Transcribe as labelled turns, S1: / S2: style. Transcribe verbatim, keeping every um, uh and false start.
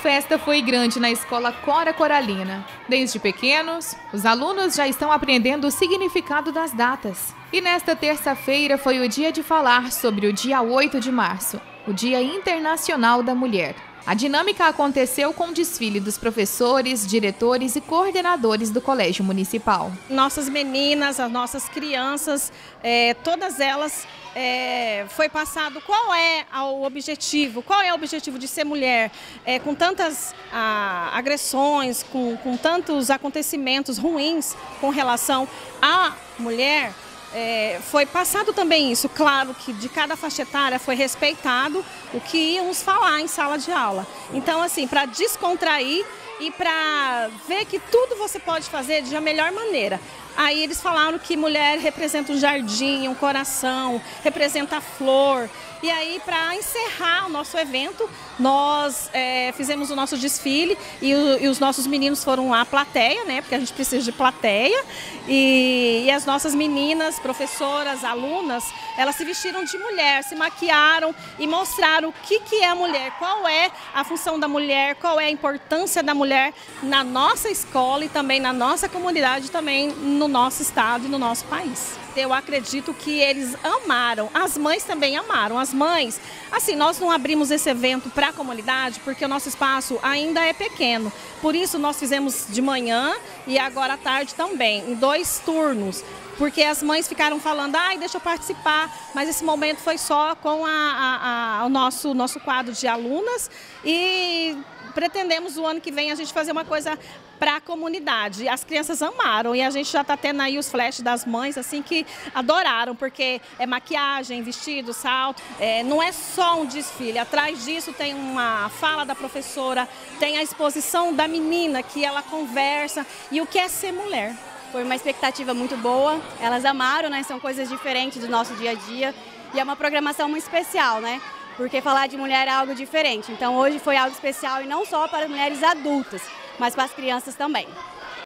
S1: festa foi grande na Escola Cora Coralina. Desde pequenos, os alunos já estão aprendendo o significado das datas. E nesta terça-feira foi o dia de falar sobre o dia oito de março, o Dia Internacional da Mulher. A dinâmica aconteceu com o desfile dos professores, diretores e coordenadores do Colégio Municipal.
S2: Nossas meninas, as nossas crianças, é, todas elas, é, foi passado qual é o objetivo, qual é o objetivo de ser mulher, é, com tantas ah, agressões, com, com tantos acontecimentos ruins com relação à mulher. É, foi passado também isso, claro que de cada faixa etária foi respeitado o que íamos falar em sala de aula. Então, assim, para descontrair e para ver que tudo você pode fazer de a melhor maneira. Aí eles falaram que mulher representa um jardim, um coração, representa a flor. E aí, para encerrar o nosso evento, nós é, fizemos o nosso desfile e, o, e os nossos meninos foram à plateia, né? Porque a gente precisa de plateia. E, e as nossas meninas, professoras, alunas, elas se vestiram de mulher, se maquiaram e mostraram o que, que é a mulher, qual é a função da mulher, qual é a importância da mulher na nossa escola e também na nossa comunidade, também no nosso estado e no nosso país. Eu acredito que eles amaram, as mães também amaram. As mães, assim, nós não abrimos esse evento para a comunidade porque o nosso espaço ainda é pequeno. Por isso nós fizemos de manhã e agora à tarde também, em dois turnos. Porque as mães ficaram falando, ai, deixa eu participar, mas esse momento foi só com a, a, a, o nosso, nosso quadro de alunas e pretendemos o ano que vem a gente fazer uma coisa para a comunidade. As crianças amaram e a gente já está tendo aí os flashes das mães, assim, que adoraram, porque é maquiagem, vestido, salto, é, não é só um desfile, atrás disso tem uma fala da professora, tem a exposição da menina que ela conversa e o que é ser mulher.
S3: Foi uma expectativa muito boa, elas amaram, né? São coisas diferentes do nosso dia a dia e é uma programação muito especial, né? Porque falar de mulher é algo diferente. Então hoje foi algo especial e não só para mulheres adultas, mas para as crianças também.